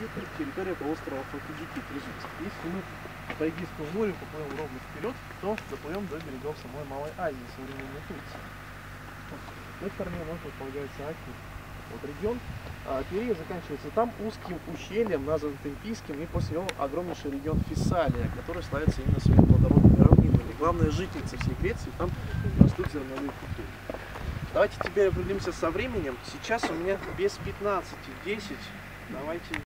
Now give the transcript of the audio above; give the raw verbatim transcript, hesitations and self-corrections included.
и территория полуострова Халкидики. Если мы по Эгейскому морю поплывем ровно вперед, то доплывем до берегов самой Малой Азии, современной Турции. С той стороны у нас располагается Аки. Вот регион а, Пирей заканчивается там узким ущельем, названным Темпийским, и после него огромнейший регион Фессалия, который славится именно своими плодородными равнинами. Главная жительница всей Греции, там растут зерновые культуры. Давайте теперь определимся со временем. Сейчас у меня без пятнадцати десять. Давайте